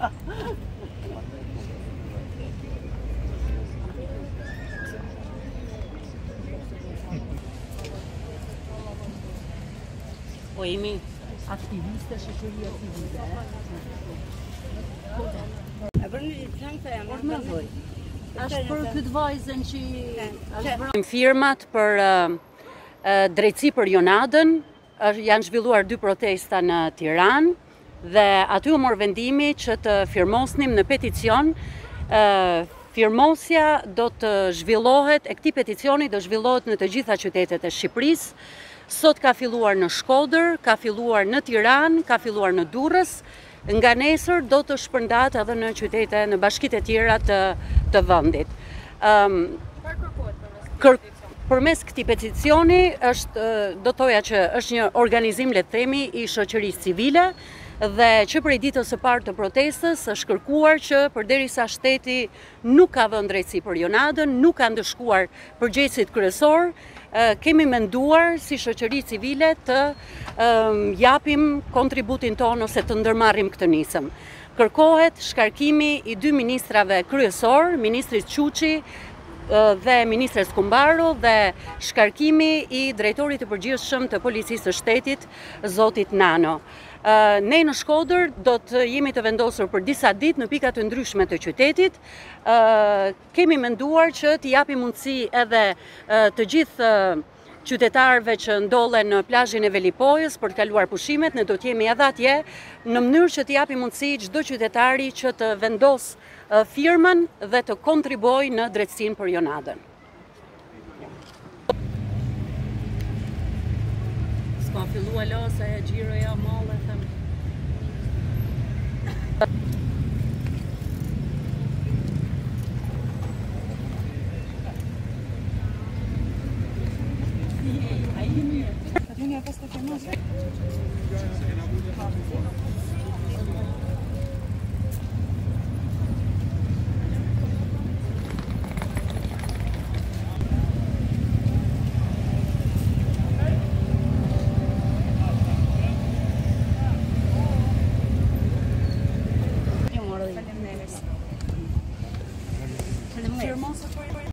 Po jemi aktiviste shoqëria civile. Është për këtë vajzën që është bërë firmat për drejtësi për Jonaden, janë zhvilluar 2 protesta në Tiranë dhe aty u mor vendimi që të firmosnim në peticion. Firmosja do të zhvillohet, e këtij peticioni do zhvillohet në të gjitha qytetet e Shqipërisë. Sot ka filluar në Shkoder, ka filluar në Tiranë, ka filluar në Durrës. Nga nesër do të shpërndahet edhe në qytete, në bashkitë e tjera të vendit. Përmes këtij peticioni do thoja që është një organizim, le të themi, i shoqërisë civile dhe që prej ditës së parë të protestës është kërkuar që përderisa shteti nuk ka vënë drejtësi për Jonaden, nuk ka ndëshkuar përgjegjësit kryesor, kemi menduar si shoqëri civile të japim kontributin tonë ose të ndërmarrim këtë nisëm. Kërkohet shkarkimi i 2 ministrave kryesor, ministrit Quçi dhe ministres Kumbaro dhe shkarkimi i drejtorit të përgjithshëm të policisë së shtetit, zotit Nano. Ne në Shkoder do të jemi të vendosur për disa ditë në pika të ndryshme të qytetit. Kemi menduar që t'i japim mundësi edhe të gjithë qytetarëve që ndollen në plazhin e Velipojës për të kaluar pushimet, ne do të jemi edhe atje në mënyrë që t'i japim mundësi çdo qytetari që të vendos firmën dhe të kontribuojë në drejtësinë për Jonaden. S'ka filluar lose e xhiroja molle them. Ai mirë. Atë një pas të kemi.